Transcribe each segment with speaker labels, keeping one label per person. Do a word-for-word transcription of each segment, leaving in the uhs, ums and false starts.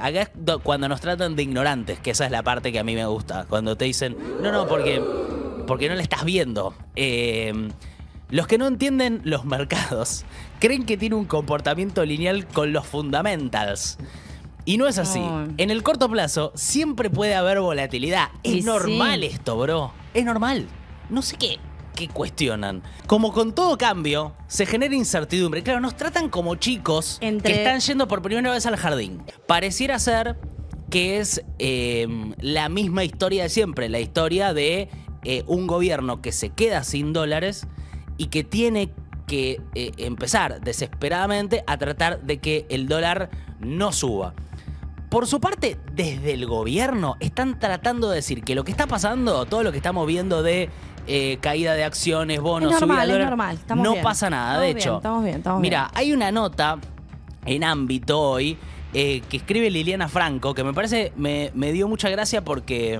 Speaker 1: acá es cuando nos tratan de ignorantes, que esa es la parte que a mí me gusta. Cuando te dicen, no, no, porque, porque no le estás viendo. Eh, los que no entienden los mercados creen que tiene un comportamiento lineal con los fundamentals. Y no es así. Oh. En el corto plazo siempre puede haber volatilidad. Es y normal sí. esto, bro. Es normal. No sé qué. ¿Qué cuestionan? Como con todo cambio, se genera incertidumbre. Claro, nos tratan como chicos Entre... que están yendo por primera vez al jardín. Pareciera ser que es eh, la misma historia de siempre. La historia de eh, un gobierno que se queda sin dólares y que tiene que eh, empezar desesperadamente a tratar de que el dólar no suba. Por su parte, desde el gobierno están tratando de decir que lo que está pasando, todo lo que estamos viendo de eh, caída de acciones, bonos,
Speaker 2: es normal,
Speaker 1: subida de dólar,
Speaker 2: es normal. Estamos
Speaker 1: no
Speaker 2: bien.
Speaker 1: pasa nada.
Speaker 2: Estamos
Speaker 1: de
Speaker 2: bien,
Speaker 1: hecho,
Speaker 2: estamos bien, estamos
Speaker 1: mira,
Speaker 2: bien.
Speaker 1: hay una nota en Ámbito hoy eh, que escribe Liliana Franco, que me parece, me, me dio mucha gracia porque...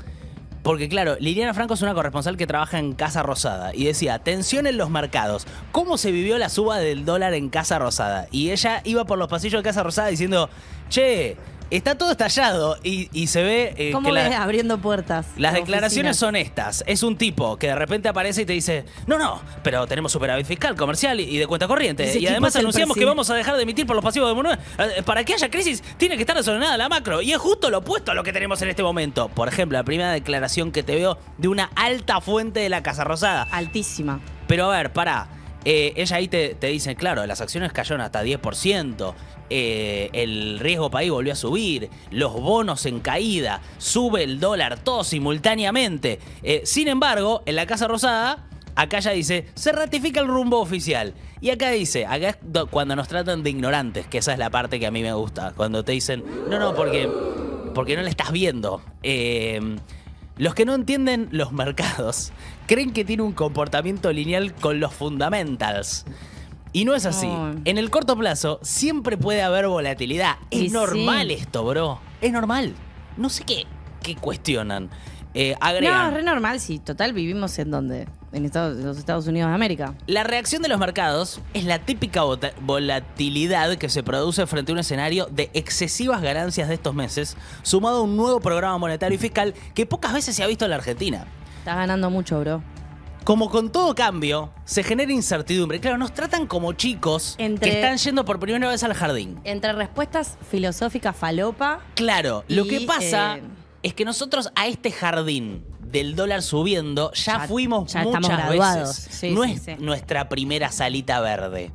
Speaker 1: Porque claro, Liliana Franco es una corresponsal que trabaja en Casa Rosada y decía, tensión en los mercados, ¿cómo se vivió la suba del dólar en Casa Rosada? Y ella iba por los pasillos de Casa Rosada diciendo, che, está todo estallado y, y se ve eh,
Speaker 2: ¿Cómo
Speaker 1: que
Speaker 2: ves
Speaker 1: la,
Speaker 2: abriendo puertas?
Speaker 1: Las declaraciones son estas. Es un tipo que de repente aparece y te dice, no, no, pero tenemos superávit fiscal, comercial y de cuenta corriente.
Speaker 2: Ese
Speaker 1: y además
Speaker 2: es
Speaker 1: anunciamos que vamos a dejar de emitir por los pasivos de moneda. Para que haya crisis tiene que estar desordenada la macro. Y es justo lo opuesto a lo que tenemos en este momento. Por ejemplo, la primera declaración que te veo de una alta fuente de la Casa Rosada.
Speaker 2: Altísima.
Speaker 1: Pero a ver, pará. Eh, ella ahí te, te dice, claro, las acciones cayeron hasta diez por ciento, eh, el riesgo país volvió a subir, los bonos en caída, sube el dólar, todo simultáneamente. Eh, sin embargo, en la Casa Rosada, acá ya dice, se ratifica el rumbo oficial. Y acá dice, acá es cuando nos tratan de ignorantes, que esa es la parte que a mí me gusta. Cuando te dicen, no, no, porque, porque no le estás viendo. Eh... Los que no entienden los mercados creen que tiene un comportamiento lineal con los fundamentals. Y no es así. Oh. En el corto plazo siempre puede haber volatilidad. Es y normal sí. esto, bro. Es normal. No sé qué, qué cuestionan. Eh, agregan.
Speaker 2: No, es re normal, sí. Total, vivimos en donde... En, Estados, en los Estados Unidos de América.
Speaker 1: La reacción de los mercados es la típica volatilidad que se produce frente a un escenario de excesivas ganancias de estos meses, sumado a un nuevo programa monetario y fiscal que pocas veces se ha visto en la Argentina.
Speaker 2: Estás ganando mucho, bro.
Speaker 1: Como con todo cambio, se genera incertidumbre. Claro, nos tratan como chicos entre, que están yendo por primera vez al jardín.
Speaker 2: Entre respuestas filosóficas falopa.
Speaker 1: Claro, y, lo que pasa eh, es que nosotros a este jardín del dólar subiendo, ya, ya fuimos ya muchas veces.
Speaker 2: Sí,
Speaker 1: no
Speaker 2: sí,
Speaker 1: es
Speaker 2: sí.
Speaker 1: nuestra primera salita verde.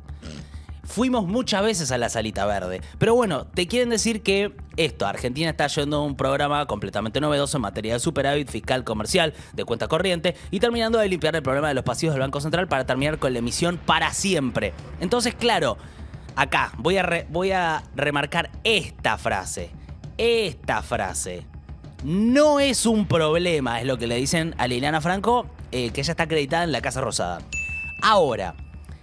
Speaker 1: Fuimos muchas veces a la salita verde. Pero bueno, te quieren decir que esto, Argentina está yendo a un programa completamente novedoso en materia de superávit fiscal, comercial, de cuenta corriente y terminando de limpiar el problema de los pasivos del Banco Central para terminar con la emisión para siempre. Entonces, claro, acá voy a, re, voy a remarcar esta frase. Esta frase. No es un problema, es lo que le dicen a Liliana Franco, eh, que ella está acreditada en la Casa Rosada. Ahora,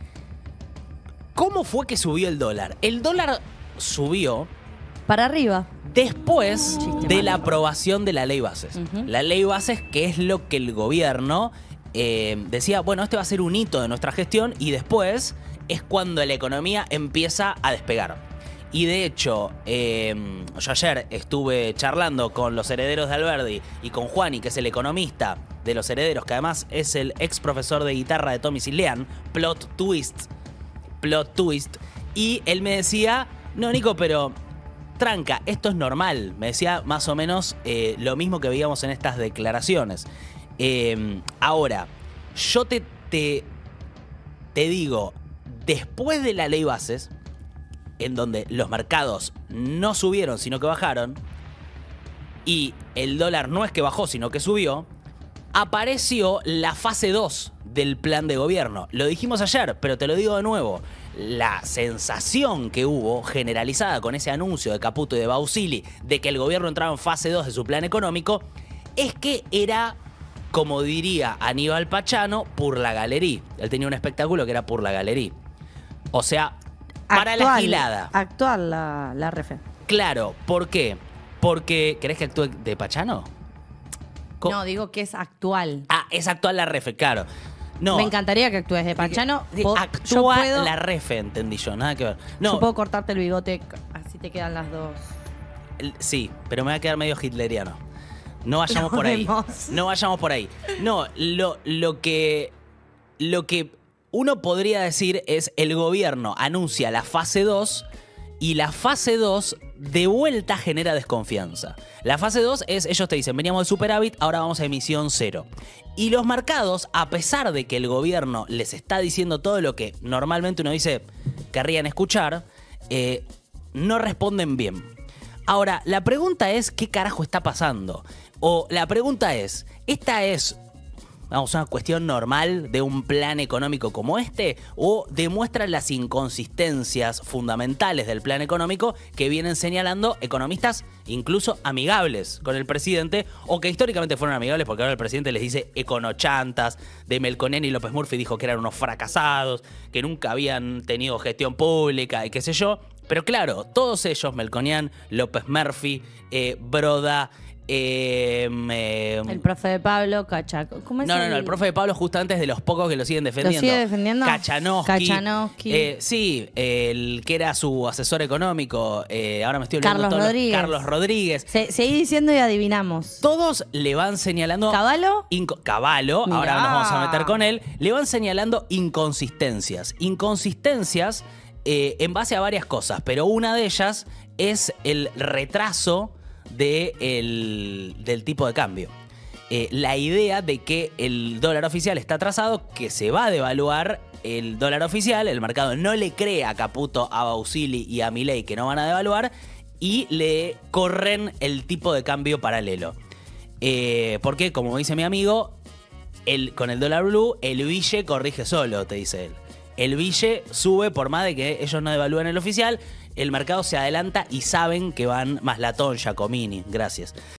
Speaker 1: ¿cómo fue que subió el dólar? El dólar subió...
Speaker 2: Para arriba.
Speaker 1: Después uh, de la aprobación de la ley bases. Uh-huh. La ley bases, que es lo que el gobierno eh, decía, bueno, este va a ser un hito de nuestra gestión y después es cuando la economía empieza a despegar. Y de hecho, eh, yo ayer estuve charlando con los herederos de Alberdi y con Juani, que es el economista de los herederos, que además es el ex profesor de guitarra de Tommy Sileán, plot twist, plot twist. Y él me decía, no, Nico, pero tranca, esto es normal. Me decía más o menos eh, lo mismo que veíamos en estas declaraciones. Eh, ahora, yo te, te, te digo, después de la ley bases, en donde los mercados no subieron, sino que bajaron, y el dólar no es que bajó, sino que subió, apareció la fase dos del plan de gobierno. Lo dijimos ayer, pero te lo digo de nuevo. La sensación que hubo, generalizada con ese anuncio de Caputo y de Bausili, de que el gobierno entraba en fase dos de su plan económico, es que era, como diría Aníbal Pachano, por la galería. Él tenía un espectáculo que era por la galería. O sea... Para actual, la gilada.
Speaker 2: Actual la, la refe.
Speaker 1: Claro, ¿por qué? Porque... ¿Querés que actúe de Pachano?
Speaker 2: ¿Cómo? No, digo que es actual.
Speaker 1: Ah, es actual la refe, claro. No.
Speaker 2: Me encantaría que actúes de Pachano.
Speaker 1: Actúa puedo, la refe, entendí yo, nada que ver. No.
Speaker 2: Yo puedo cortarte el bigote, así te quedan las dos.
Speaker 1: Sí, pero me va a quedar medio hitleriano. No vayamos
Speaker 2: Lo
Speaker 1: por ahí.
Speaker 2: vemos.
Speaker 1: No vayamos por ahí. No, lo, lo que. Lo que uno podría decir es el gobierno anuncia la fase dos y la fase dos de vuelta genera desconfianza. La fase dos es, ellos te dicen, veníamos de superávit, ahora vamos a emisión cero. Y los mercados, a pesar de que el gobierno les está diciendo todo lo que normalmente uno dice querrían escuchar, eh, no responden bien. Ahora, la pregunta es, ¿qué carajo está pasando? O la pregunta es, ¿esta es, vamos, una cuestión normal de un plan económico como este? ¿O demuestran las inconsistencias fundamentales del plan económico que vienen señalando economistas incluso amigables con el presidente, o que históricamente fueron amigables porque ahora el presidente les dice econochantas, de Melconian y López Murphy dijo que eran unos fracasados, que nunca habían tenido gestión pública y qué sé yo? Pero claro, todos ellos, Melconian, López Murphy, eh, Broda... Eh, eh,
Speaker 2: El profe de Pablo, Cachaco. ¿Cómo es
Speaker 1: no,
Speaker 2: el...
Speaker 1: no, no, el profe de Pablo justamente es de los pocos que lo siguen defendiendo.
Speaker 2: ¿Lo sigue defendiendo?
Speaker 1: Kachanowski.
Speaker 2: Kachanowski.
Speaker 1: Eh, sí, el que era su asesor económico, eh, ahora me estoy olvidando.
Speaker 2: Carlos
Speaker 1: todos los-
Speaker 2: Rodríguez.
Speaker 1: Carlos Rodríguez.
Speaker 2: Se, seguí diciendo y adivinamos.
Speaker 1: Todos le van señalando...
Speaker 2: ¿Caballo?
Speaker 1: Inco- Caballo,
Speaker 2: Mirá.
Speaker 1: ahora nos vamos a meter con él. Le van señalando inconsistencias. Inconsistencias eh, en base a varias cosas, pero una de ellas es el retraso de el, del tipo de cambio. Eh, la idea de que el dólar oficial está atrasado, que se va a devaluar el dólar oficial, el mercado no le cree a Caputo, a Bausili y a Milei que no van a devaluar, y le corren el tipo de cambio paralelo. Eh, porque, como dice mi amigo, el, con el dólar blue, el bille corrige solo, te dice él. El bille sube por más de que ellos no devalúen el oficial, el mercado se adelanta y saben que van más latón, Giacomini. Gracias.